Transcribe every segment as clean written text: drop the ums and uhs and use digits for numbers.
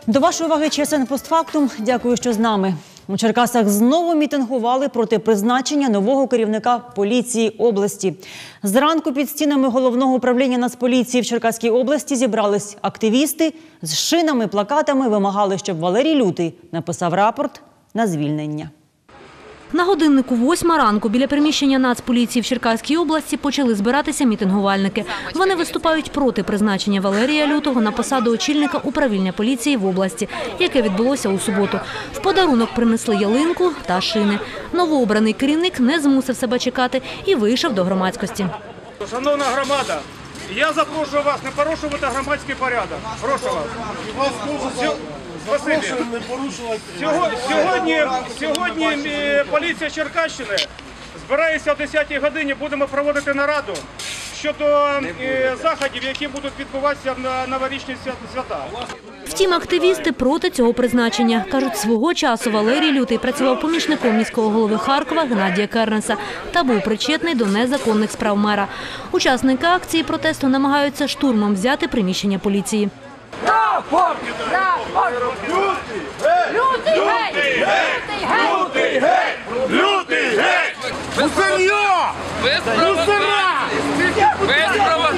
До вашої уваги ЧСН постфактум. Дякую, що з нами. У Черкасах знову мітингували проти призначення нового керівника поліції області. Зранку під стінами Головного управління Нацполіції в Черкаській області зібрались активісти. З шинами, плакатами вимагали, щоб Валерій Лютий написав рапорт на звільнення. На годиннику 8 ранку біля приміщення Нацполіції в Черкаській області почали збиратися мітингувальники. Вони виступають проти призначення Валерія Лютого на посаду очільника управління поліції в області, яке відбулося у суботу. В подарунок принесли ялинку та шини. Новообраний керівник не змусив себе чекати і вийшов до громадськості. Шановна громада, я запрошую вас не порушувати громадський порядок. Прошу вас. Сьогодні поліція Черкащини збирається о 10-й годині, будемо проводити нараду щодо заходів, які будуть відбуватися на новорічні свята. Втім, активісти проти цього призначення. Кажуть, свого часу Валерій Лютий працював помічником міського голови Харкова Геннадія Кернеса та був причетний до незаконних справ мера. Учасники акції протесту намагаються штурмом взяти приміщення поліції. Рапорт! Рапорт! Лютий геть! Лютий геть! Лютий геть! Мусор'я! Мусора! Без права!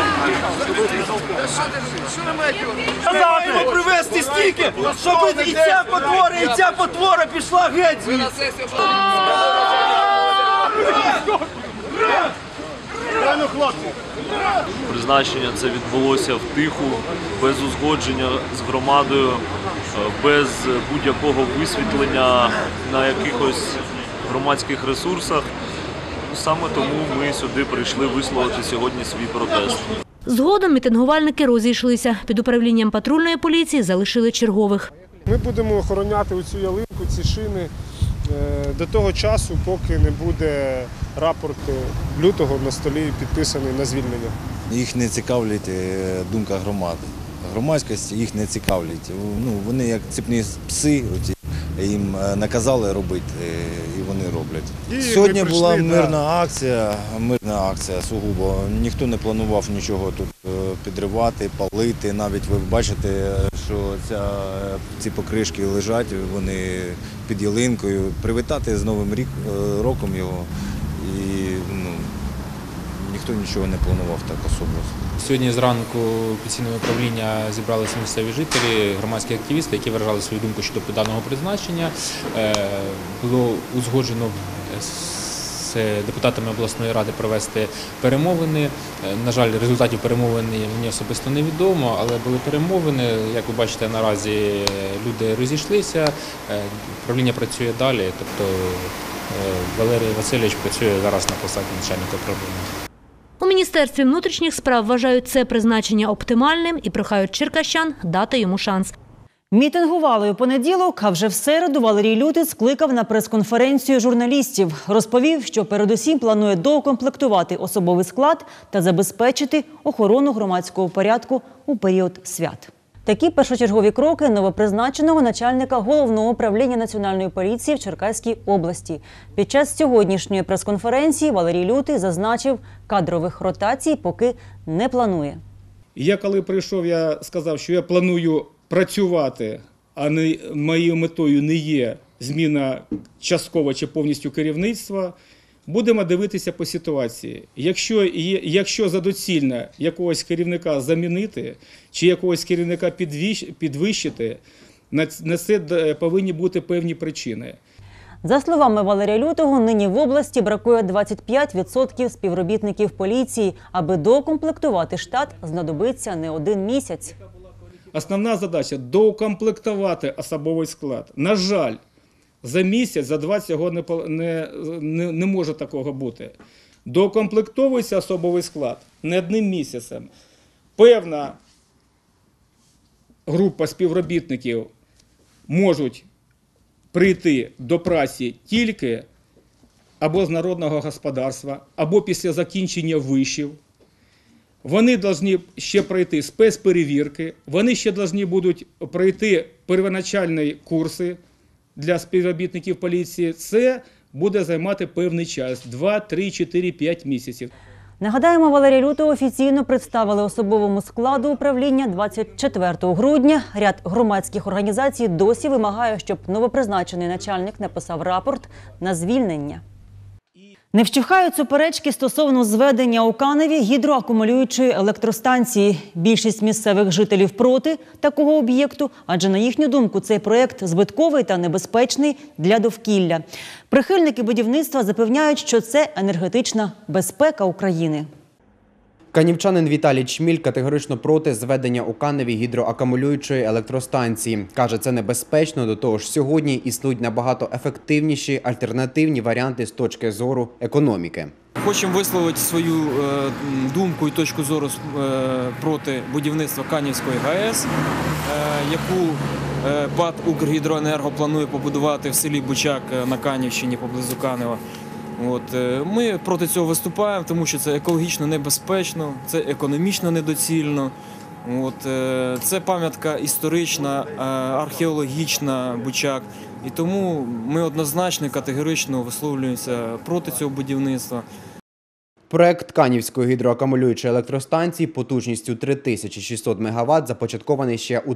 Маємо привезти стільки, щоб і ця потвора пішла геть звідси! Призначення це відбулося втиху, без узгодження з громадою, без будь-якого висвітлення на якихось громадських ресурсах. Саме тому ми сюди прийшли висловити сьогодні свій протест. Згодом мітингувальники розійшлися. Під управлінням патрульної поліції залишили чергових. Ми будемо охороняти оцю ялинку, ці шини до того часу, поки не буде рапорт Лютого на столі підписаний на звільнення. Їх не цікавить думка громади. Громадськість їх не цікавить. Вони як цепні пси, їм наказали робити і вони роблять. Сьогодні була мирна акція сугубо. Ніхто не планував нічого тут підривати, палити. Навіть ви бачите, що ці покришки лежать, вони під ялинкою. Привітати з Новим роком його. І ніхто нічого не планував так особливо. Сьогодні зранку під стінами управління зібралися місцеві жителі, громадські активісти, які виражали свою думку щодо даного призначення. Було узгоджено з депутатами обласної ради провести перемовини. На жаль, результатів перемовин мені особисто невідомо, але були перемовини. Як ви бачите, наразі люди розійшлися, управління працює далі, тобто Валерій Васильович працює зараз на посаді начальника управління. У Міністерстві внутрішніх справ вважають це призначення оптимальним і прохають черкащан дати йому шанс. Мітингували у понеділок, а вже в середу Валерій Лютий скликав на прес-конференцію журналістів. Розповів, що передусім планує доукомплектувати особовий склад та забезпечити охорону громадського порядку у період свят. Такі першочергові кроки новопризначеного начальника Головного управління Національної поліції в Черкаській області. Під час сьогоднішньої прес-конференції Валерій Лютий зазначив, кадрових ротацій поки не планує. Я коли прийшов, я сказав, що я планую працювати, а моєю метою не є зміна частково чи повністю керівництва. Будемо дивитися по ситуації. Якщо за доцільно якогось керівника замінити чи якогось керівника підвищити, на це повинні бути певні причини. За словами Валерія Лютого, нині в області бракує 25% співробітників поліції. Аби доукомплектувати штат, знадобиться не один місяць. Основна задача – доукомплектувати особовий склад. На жаль, за місяць, за два цього не може такого бути. Доукомплектовується особовий склад не одним місяцем. Певна група співробітників можуть прийти до праці тільки або з народного господарства, або після закінчення вишів. Вони повинні ще пройти спецперевірки, вони ще повинні будуть пройти первоначальні курси для співробітників поліції. Це буде займати певний час – 2, 3, 4, 5 місяців. Нагадаємо, Валерія Лютого офіційно представили особовому складу управління 24 грудня. Ряд громадських організацій досі вимагає, щоб новопризначений начальник написав рапорт на звільнення. Не вщухають суперечки стосовно зведення у Каневі гідроакумулюючої електростанції. Більшість місцевих жителів проти такого об'єкту, адже, на їхню думку, цей проєкт збитковий та небезпечний для довкілля. Прихильники будівництва запевняють, що це енергетична безпека України. Канівчанин Віталій Чміль категорично проти зведення у Каневі гідроакумулюючої електростанції. Каже, це небезпечно, до того ж сьогодні існують набагато ефективніші альтернативні варіанти з точки зору економіки. Хочемо висловити свою думку і точку зору проти будівництва Канівської ГАЕС, яку ПАТ «Укргідроенерго» планує побудувати в селі Бучак на Канівщині поблизу Канева. Ми проти цього виступаємо, тому що це екологічно небезпечно, це економічно недоцільно. Це пам'ятка історична, археологічна Бучак. І тому ми однозначно, категорично висловлюємося проти цього будівництва. Проект Канівської гідроакумулюючої електростанції потужністю 3600 МВт започаткований ще у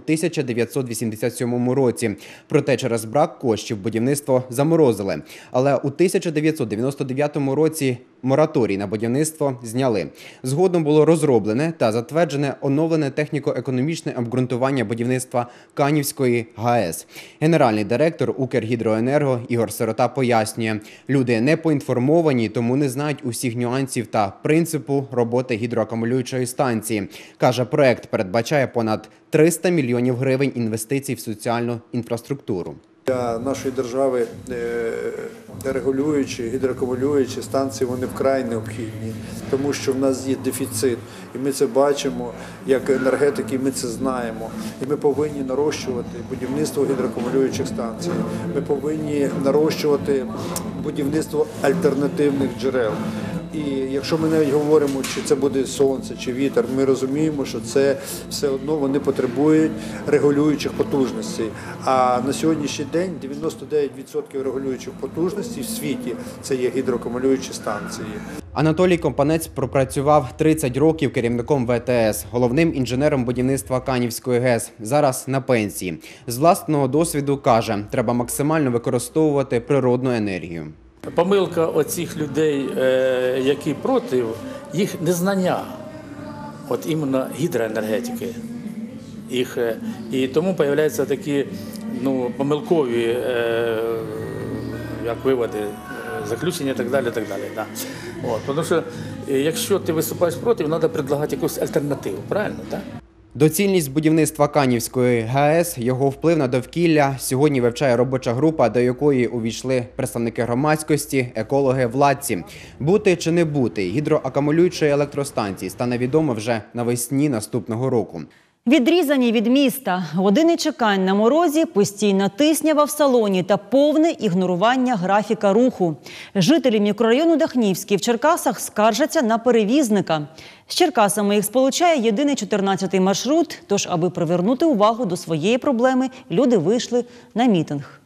1987 році. Проте через брак коштів будівництво заморозили. Але у 1999 році мораторій на будівництво зняли. Згодом було розроблене та затверджене оновлене техніко-економічне обґрунтування будівництва Канівської ГАЕС. Генеральний директор «Укргідроенерго» Ігор Сирота пояснює, люди не поінформовані, тому не знають усіх нюансів та принципу роботи гідроакумулюючої станції. Каже, проект передбачає понад 300 мільйонів гривень інвестицій в соціальну інфраструктуру. Для нашої держави регулюючі, гідроакумулюючі станції, вони вкрай необхідні, тому що в нас є дефіцит. І ми це бачимо, як енергетики, ми це знаємо. І ми повинні нарощувати будівництво гідроакумулюючих станцій. Ми повинні нарощувати будівництво альтернативних джерел. І якщо ми навіть говоримо, чи це буде сонце, чи вітер, ми розуміємо, що це все одно вони потребують регулюючих потужностей. А на сьогоднішній день 99% регулюючих потужностей в світі – це є гідроакумулюючі станції. Анатолій Компанець пропрацював 30 років керівником ВТС, головним інженером будівництва Канівської ГЕС. Зараз на пенсії. З власного досвіду каже, треба максимально використовувати природну енергію. Помилка оцих людей, які проти, їх незнання, іменно гідроенергетики. І тому з'являються такі помилкові виводи, заключення і так далі. Да. Тому що, якщо ти виступаєш проти, треба пропонувати якусь альтернативу, правильно? Так? Доцільність будівництва Канівської ГАЕС, його вплив на довкілля сьогодні вивчає робоча група, до якої увійшли представники громадськості, екологи, владці. Бути чи не бути гідроакумулюючої електростанції стане відомо вже навесні наступного року. Відрізані від міста, години чекань на морозі, постійна тиснява в салоні та повне ігнорування графіка руху. Жителі мікрорайону Дахнівський в Черкасах скаржаться на перевізника. З Черкасами їх сполучає єдиний 14-й маршрут, тож аби привернути увагу до своєї проблеми, люди вийшли на мітинг.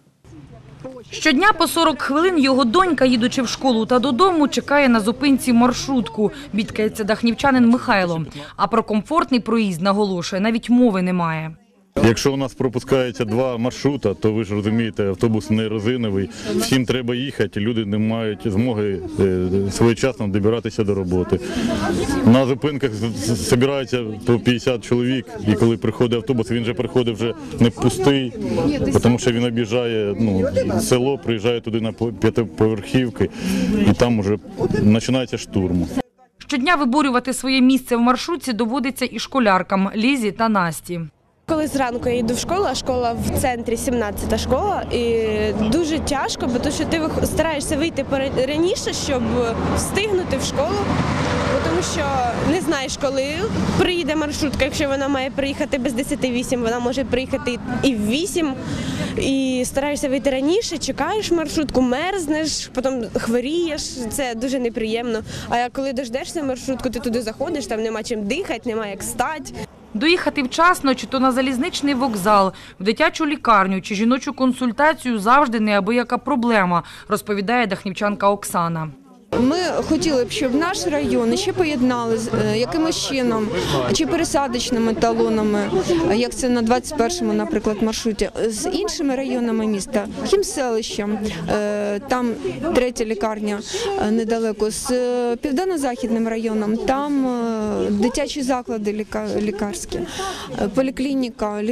Щодня по 40 хвилин його донька, їдучи в школу та додому, чекає на зупинці маршрутку, бідкається дахнівчанин Михайло. А про комфортний проїзд, наголошує, навіть мови немає. Якщо у нас пропускається 2 маршрути, то ви ж розумієте, автобус не резиновий, всім треба їхати, люди не мають змоги своєчасно добиратися до роботи. На зупинках збирається по 50 чоловік, і коли приходить автобус, він вже приходить вже не пустий, тому що він об'їжджає село, приїжджає туди на 5-поверхівки, і там вже починається штурм. Щодня виборювати своє місце в маршрутці доводиться і школяркам Лізі та Насті. Коли зранку я йду в школу, а школа в центрі, 17-та школа, і дуже тяжко, бо що ти стараєшся вийти раніше, щоб встигнути в школу, тому що не знаєш, коли приїде маршрутка. Якщо вона має приїхати без 10:08, вона може приїхати і в 8, і стараєшся вийти раніше, чекаєш маршрутку, мерзнеш, потім хворієш, це дуже неприємно. А коли дождешся маршрутку, ти туди заходиш, там нема чим дихати, нема як стати. Доїхати вчасно, чи то на залізничний вокзал, в дитячу лікарню, чи жіночу консультацію завжди неабияка проблема, розповідає дахнівчанка Оксана. Ми хотіли б, щоб наш район ще поєднали якимось чином, чи пересадочними талонами, як це на 21-му, наприклад, маршруті, з іншими районами міста, Хімселищем, там 3-я лікарня недалеко, з Південно-Західним районом, там дитячі заклади лікарські, поліклініка,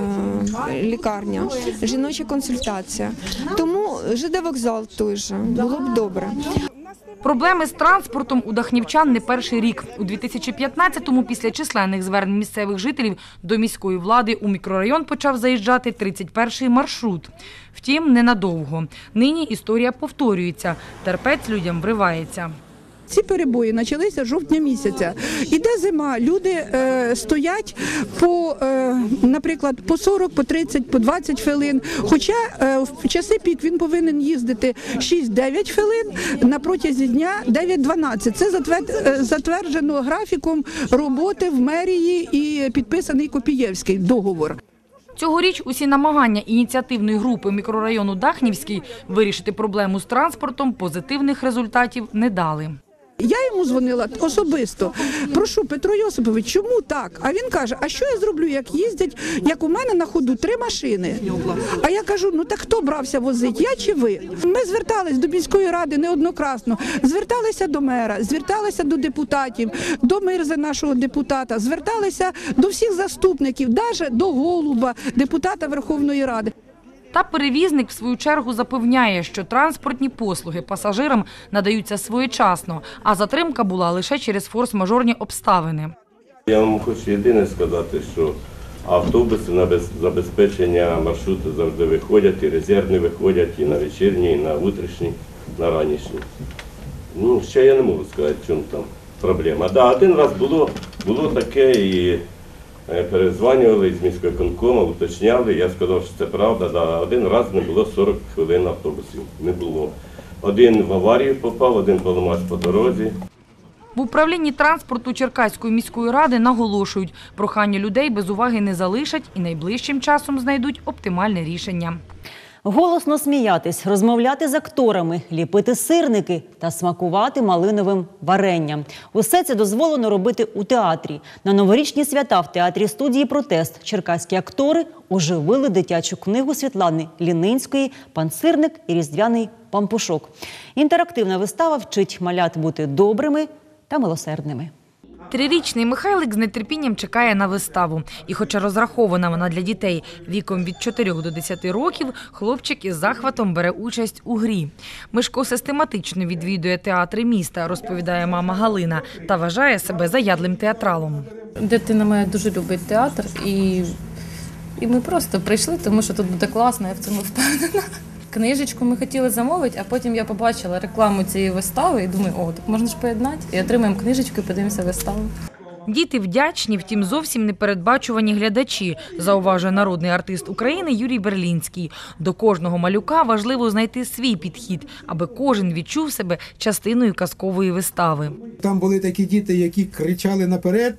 лікарня, жіноча консультація. Тому ЖД вокзал той же, було б добре. Проблеми з транспортом у дахнівчан не перший рік. У 2015-му після численних звернень місцевих жителів до міської влади у мікрорайон почав заїжджати 31-й маршрут. Втім, ненадовго. Нині історія повторюється. Терпець людям вривається. Ці перебої почалися з жовтня місяця. Іде зима, люди стоять по, наприклад, по 40, по 30, по 20 хвилин. Хоча в часи пік він повинен їздити 6-9 хвилин, на протязі дня 9-12. Це затверджено графіком роботи в мерії і підписаний Копієвський договор. Цьогоріч усі намагання ініціативної групи мікрорайону Дахнівський вирішити проблему з транспортом позитивних результатів не дали. Я йому дзвонила особисто. Прошу, Петро Йосипович, чому так? А він каже, а що я зроблю, як їздять, як у мене на ходу 3 машини? А я кажу, ну так хто брався возити, я чи ви? Ми звертались до міської ради неоднократно, зверталися до мера, зверталися до депутатів, до Мирзи нашого депутата, зверталися до всіх заступників, навіть до Голуба, депутата Верховної Ради. Та перевізник, в свою чергу, запевняє, що транспортні послуги пасажирам надаються своєчасно, а затримка була лише через форс-мажорні обставини. Я вам хочу єдине сказати, що автобуси на забезпечення маршруту завжди виходять, і резервні виходять, і на вечірні, і на утрішні, на ранішні. Ну, ще я не можу сказати, в чому там проблема. Да, один раз було таке, і перезванювали з міськвиконкому, уточняли, я сказав, що це правда, да, один раз не було 40 хвилин автобусів, не було. Один в аварію попав, один поламався по дорозі. В управлінні транспорту Черкаської міської ради наголошують, прохання людей без уваги не залишать і найближчим часом знайдуть оптимальне рішення. Голосно сміятись, розмовляти з акторами, ліпити сирники та смакувати малиновим варенням. Усе це дозволено робити у театрі. На новорічні свята в театрі-студії «Протест» черкаські актори оживили дитячу книгу Світлани Лінинської «Пан Сирник і різдвяний пампушок». Інтерактивна вистава вчить малят бути добрими та милосердними. 3-річний Михайлик з нетерпінням чекає на виставу. І хоча розрахована вона для дітей віком від 4 до 10 років, хлопчик із захватом бере участь у грі. Мишко систематично відвідує театри міста, розповідає мама Галина, та вважає себе заядлим театралом. Дитина моя дуже любить театр, і ми просто прийшли, тому що тут буде класно, я в цьому впевнена. Книжечку ми хотіли замовити, а потім я побачила рекламу цієї вистави і думаю, о, так можна ж поєднати. І отримаємо книжечку і подивимося виставу. Діти вдячні, втім зовсім непередбачувані глядачі, зауважує народний артист України Юрій Берлінський. До кожного малюка важливо знайти свій підхід, аби кожен відчув себе частиною казкової вистави. Там були такі діти, які кричали наперед: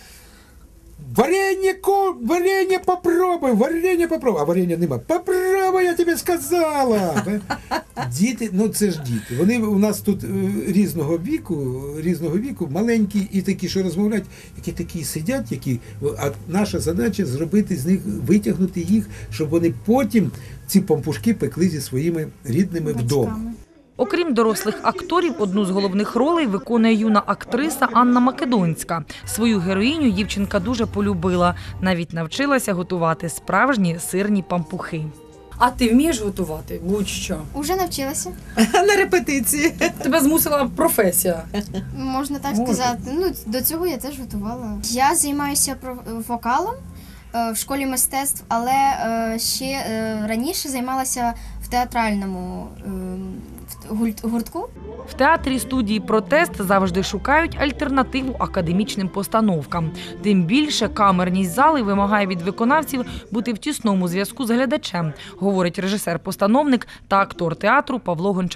варенье попробуй, а варенья нема. Попробуй, я тобі сказала. Діти, ну це ж діти. Вони у нас тут різного віку, маленькі і такі, що розмовляють, які такі сидять, а наша задача зробити з них, витягнути їх, щоб вони потім ці пампушки пекли зі своїми рідними вдома. Окрім дорослих акторів, одну з головних ролей виконує юна актриса Анна Македонська. Свою героїню дівчинка дуже полюбила. Навіть навчилася готувати справжні сирні пампухи. А ти вмієш готувати? Будь-що? Уже навчилася. На репетиції. Тебе змусила професія. Можна так сказати. Ну, до цього я теж готувала. Я займаюся вокалом в школі мистецтв, але ще раніше займалася в театральному гуртку. В театрі-студії «Протест» завжди шукають альтернативу академічним постановкам. Тим більше камерність зали вимагає від виконавців бути в тісному зв'язку з глядачем, говорить режисер-постановник та актор театру Павло Гончаров.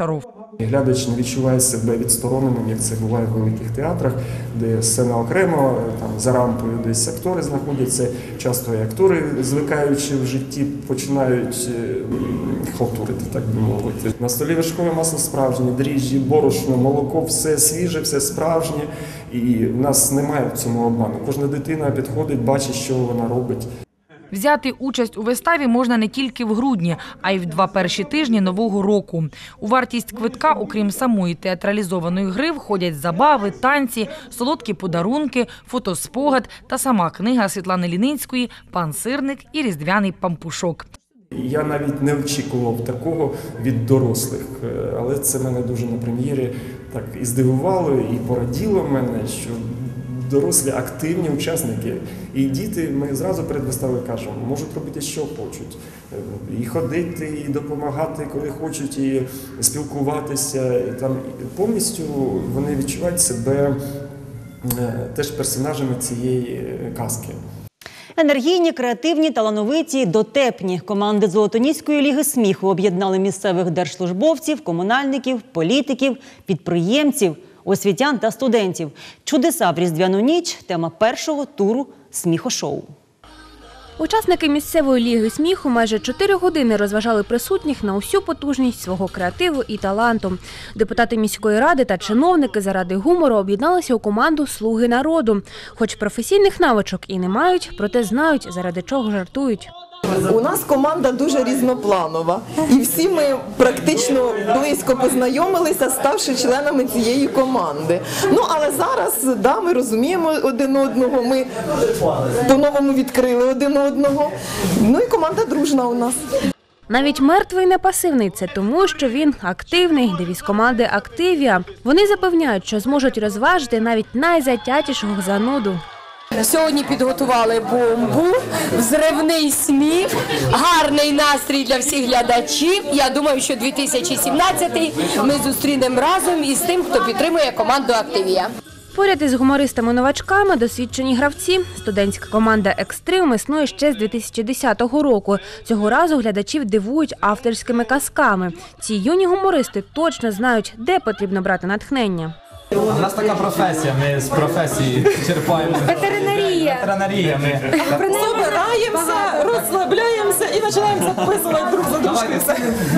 Глядач не відчуває себе відстороненим, як це буває в великих театрах, де сцена окремо, там за рампою десь актори знаходяться. Часто і актори, звикаючи в житті, починають халтурити, так би мовити. На столі вершкове масло справжнє, дріжджі, борошно, молоко, все свіже, все справжнє. І в нас немає в цьому обману. Кожна дитина підходить, бачить, що вона робить. Взяти участь у виставі можна не тільки в грудні, а й в 2 перші тижні Нового року. У вартість квитка, окрім самої театралізованої гри, входять забави, танці, солодкі подарунки, фотоспогад та сама книга Світлани Ліницької «Пан Сирник і різдвяний пампушок». Я навіть не очікував такого від дорослих, але це мене дуже на прем'єрі так і здивувало, і пораділо мене, що дорослі активні учасники. І діти, ми зразу перед виставою кажемо, можуть робити, що хочуть. І ходити, і допомагати, коли хочуть, і спілкуватися. І там повністю вони відчувають себе теж персонажами цієї казки. Енергійні, креативні, талановиті, дотепні. Команди Золотоніської ліги сміху об'єднали місцевих держслужбовців, комунальників, політиків, підприємців, освітян та студентів. Чудеса в Різдвяну ніч – тема першого туру сміхошоу. Учасники місцевої ліги сміху майже 4 години розважали присутніх на усю потужність свого креативу і таланту. Депутати міської ради та чиновники заради гумору об'єдналися у команду «Слуги народу». Хоч професійних навичок і не мають, проте знають, заради чого жартують. У нас команда дуже різнопланова, і всі ми практично близько познайомилися, ставши членами цієї команди. Ну, але зараз, да, ми розуміємо один одного, ми по-новому відкрили один одного, ну і команда дружна у нас. Навіть мертвий не пасивний – це тому, що він активний, девіз команди «Активія». Вони запевняють, що зможуть розважити навіть найзатятішого зануду. Сьогодні підготували бомбу, взривний сміх, гарний настрій для всіх глядачів. Я думаю, що 2017 ми зустрінемо разом із тим, хто підтримує команду «Активія». Поряд із гумористами-новачками досвідчені гравці. Студентська команда «Екстрим» існує ще з 2010 року. Цього разу глядачів дивують авторськими казками. Ці юні гумористи точно знають, де потрібно брати натхнення. У нас така професія, ми з професії черпаємо. Ветеринарія. Ветеринарія. Збираємося, розслабляємося і починаємо записувати друг за дружкою.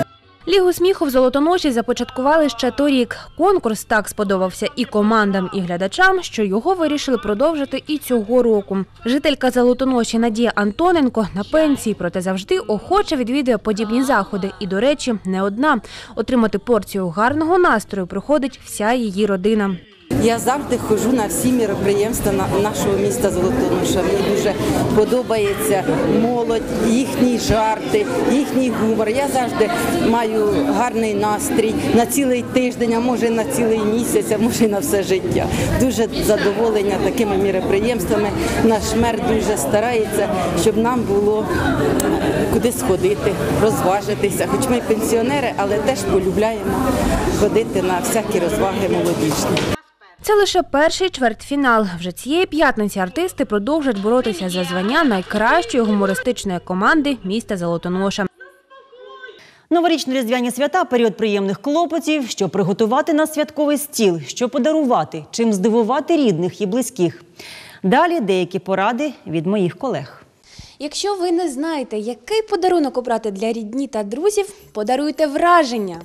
Лігу сміху в Золотоноші започаткували ще торік. Конкурс так сподобався і командам, і глядачам, що його вирішили продовжити і цього року. Жителька Золотоноші Надія Антоненко на пенсії, проте завжди охоче відвідує подібні заходи. І, до речі, не одна. Отримати порцію гарного настрою приходить вся її родина. Я завжди ходжу на всі мероприємства нашого міста Золотоноша. Мені дуже подобається молодь, їхні жарти, їхній гумор. Я завжди маю гарний настрій на цілий тиждень, а може на цілий місяць, а може на все життя. Дуже задоволення такими мероприємствами. Наш мер дуже старається, щоб нам було куди сходити, розважитися. Хоч ми пенсіонери, але теж полюбляємо ходити на всякі розваги молодіжні. Це лише перший чвертьфінал. Вже цієї п'ятниці артисти продовжать боротися за звання найкращої гумористичної команди міста Золотоноша. Новорічно-різдвяні свята – період приємних клопотів, що приготувати на святковий стіл, що подарувати, чим здивувати рідних і близьких. Далі деякі поради від моїх колег. Якщо ви не знаєте, який подарунок обрати для рідні та друзів, подаруйте враження.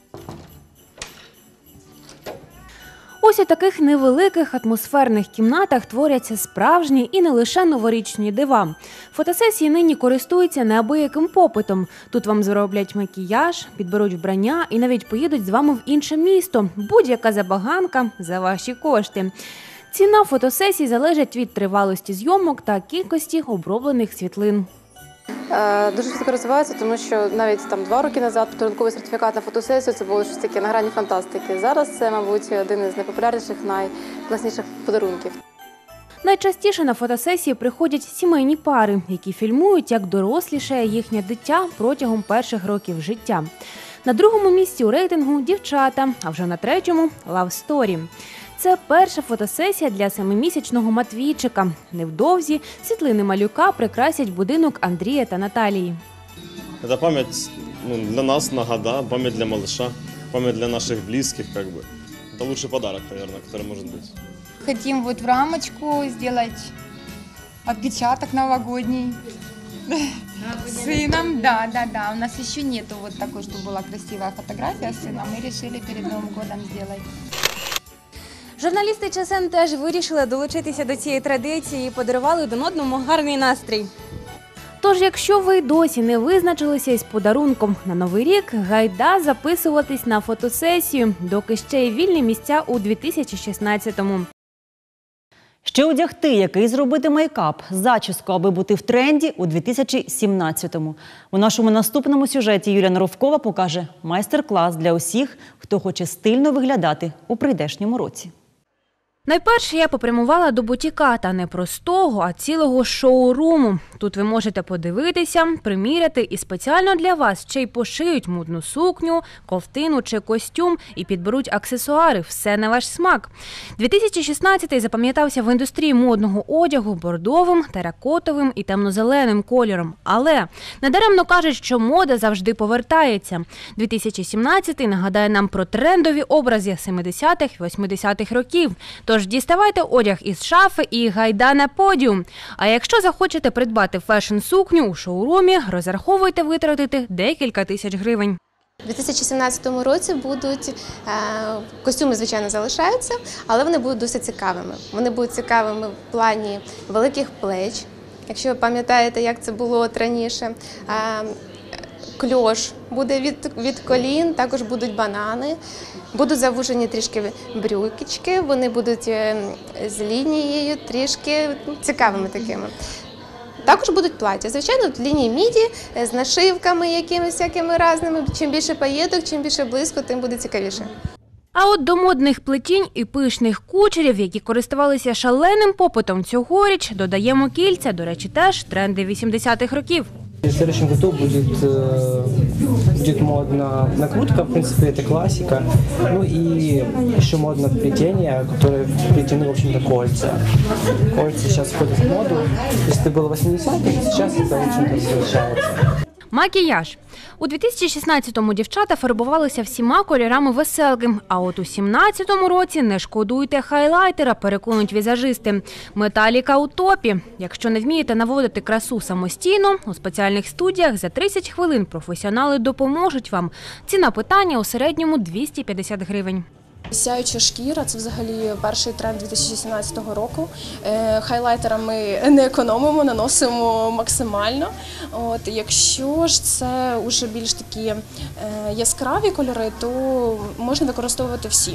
Ось у таких невеликих атмосферних кімнатах творяться справжні і не лише новорічні дива. Фотосесії нині користуються неабияким попитом. Тут вам зроблять макіяж, підберуть вбрання і навіть поїдуть з вами в інше місто. Будь-яка забаганка за ваші кошти. Ціна фотосесій залежить від тривалості зйомок та кількості оброблених світлин. Дуже швидко розвивається, тому що навіть 2 роки назад подарунковий сертифікат на фотосесію – це було щось таке на грані фантастики. Зараз це, мабуть, один із найпопулярніших, найкласніших подарунків. Найчастіше на фотосесії приходять сімейні пари, які фільмують, як дорослішає їхнє дитя протягом перших років життя. На другому місці у рейтингу – дівчата, а вже на третьому – лавсторі. Це перша фотосесія для 7-місячного Матвійчика. Невдовзі світлини малюка прикрасять будинок Андрія та Наталії. Це пам'ять для нас на года, пам'ять для малыша. память для наших близких, как бы. Это лучший подарок, наверное, который может быть. Хотим вот в рамочку сделать отпечаток новогодний с сыном. Да. У нас еще нету вот такой, чтобы была красивая фотография с сыном. Мы решили перед Новым годом сделать. Журналісти ЧСН теж вирішили долучитися до цієї традиції і подарували один одному гарний настрій. Тож, якщо ви досі не визначилися із подарунком на Новий рік, гайда записуватись на фотосесію, доки ще є вільні місця у 2016-му. Що одягти, який зробити мейкап, зачіску, аби бути в тренді у 2017-му. У нашому наступному сюжеті Юлія Норовкова покаже майстер-клас для усіх, хто хоче стильно виглядати у прийдешньому році. Найперше я попрямувала до бутіка, та не простого, а цілого шоуруму. Тут ви можете подивитися, приміряти і спеціально для вас ще й пошиють модну сукню, ковтину чи костюм і підберуть аксесуари, все на ваш смак. 2016-й запам'ятався в індустрії модного одягу бордовим, теракотовим і темно-зеленим кольором. Але недаремно кажуть, що мода завжди повертається. 2017-й нагадає нам про трендові образи 70-х і 80-х років. Тож діставайте одяг із шафи і гайда на подіум. А якщо захочете придбати фешн-сукню у шоурумі, розраховуйте витратити декілька тисяч гривень. У 2017 році будуть, костюми, звичайно, залишаються, але вони будуть досить цікавими. Вони будуть цікавими в плані великих плеч, якщо ви пам'ятаєте, як це було раніше. Кльош буде від колін, також будуть банани, будуть завужені трішки брюкічки, вони будуть з лінією трішки цікавими такими. Також будуть плаття, звичайно, в лінії міді, з нашивками якимись всякими різними. Чим більше паєток, чим більше блиску, тим буде цікавіше. А от до модних плетінь і пишних кучерів, які користувалися шаленим попитом цьогоріч, додаємо кільця, до речі, теж тренди 80-х років. В следующем году будет модна накрутка, в принципе, это классика. Ну и еще модно плетение, которые плетены, в общем-то, кольца. Кольца сейчас входят в моду. Если это было 80-х, сейчас это, в общем-то, возвращается. Макіяж. У 2016-му дівчата фарбувалися всіма кольорами веселки, а от у 2017 році не шкодуйте хайлайтера, переконують візажисти. Металіка у топі. Якщо не вмієте наводити красу самостійно, у спеціальних студіях за 30 хвилин професіонали допоможуть вам. Ціна питання у середньому 250 гривень. Сяюча шкіра – це взагалі перший тренд 2017 року. Хайлайтера ми не економимо, наносимо максимально. Якщо ж це вже більш такі яскраві кольори, то можна використовувати всі.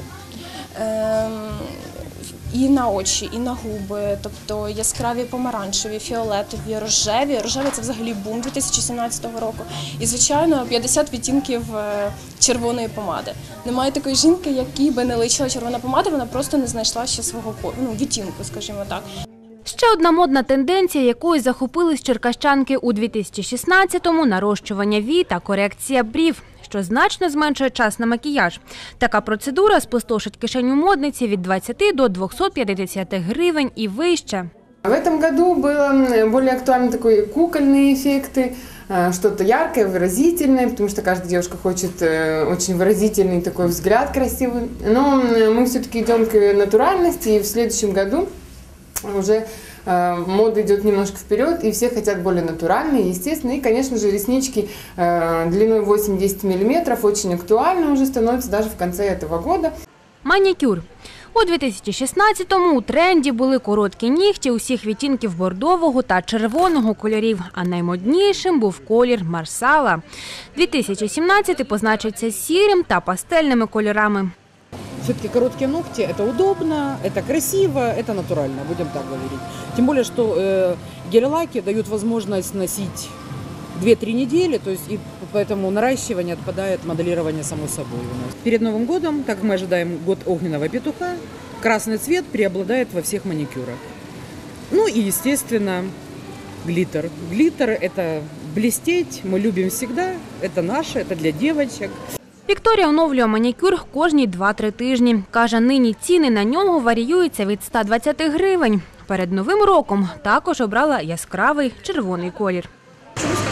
І на очі, і на губи, тобто яскраві помаранчеві, фіолетові, рожеві. Рожеві – це взагалі бум 2017 року. І, звичайно, 50 відтінків червоної помади. Немає такої жінки, якій би не личила червона помада, вона просто не знайшла ще свого відтінку, скажімо так. Ще одна модна тенденція, якою захопились черкащанки у 2016-му – нарощування вій та корекція брів, що значно зменшує час на макіяж. Така процедура спустошить кишеню модниці від 20 до 250 гривень і вище. В этом году было более актуально такие кукольные эффекты, что-то яркое, выразительное, потому что каждая девушка хочет очень выразительный такой взгляд красивый. Но мы все-таки идем к натуральности, и в следующем году уже мода идет немножко вперед, и все хотят более натуральные, естественно. И, конечно же, реснички длиной 8-10 мм очень актуальны уже становятся даже в конце этого года. Манікюр. У 2016-му у тренді були короткі нігті усіх відтінків бордового та червоного кольорів, а наймоднішим був колір марсала. 2017-й позначиться сірим та пастельними кольорами. Все-таки короткие ногти – это удобно, это красиво, это натурально, будем так говорить. Тем более, что гель-лаки дают возможность носить 2-3 недели, то есть и поэтому наращивание отпадает, моделирование само собой у нас. Перед Новым годом, так мы ожидаем год огненного петуха, красный цвет преобладает во всех маникюрах. Ну и, естественно, глиттер. Глиттер – это блестеть, мы любим всегда, это наше, это для девочек. Вікторія оновлює манікюр кожні 2-3 тижні. Каже, нині ціни на нього варіюються від 120 гривень. Перед Новим роком також обрала яскравий червоний колір. Чомусь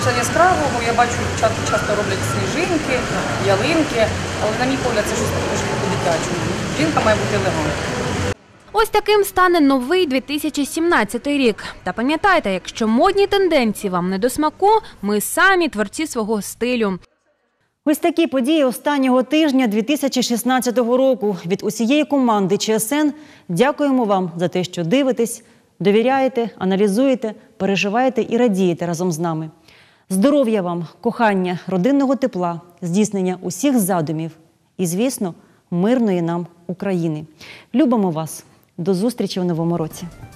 хочеться яскравого. Я бачу, дівчата часто роблять сніжинки, ялинки, але на мій погляд це щось трошки по-дитячому. Жінка має бути елегантною. Ось таким стане новий 2017 рік. Та пам'ятайте, якщо модні тенденції вам не до смаку, ми самі творці свого стилю. Ось такі події останнього тижня 2016 року. Від усієї команди ЧСН дякуємо вам за те, що дивитесь, довіряєте, аналізуєте, переживаєте і радієте разом з нами. Здоров'я вам, кохання, родинного тепла, здійснення усіх задумів і, звісно, мирної нам України. Любимо вас. До зустрічі в новому році.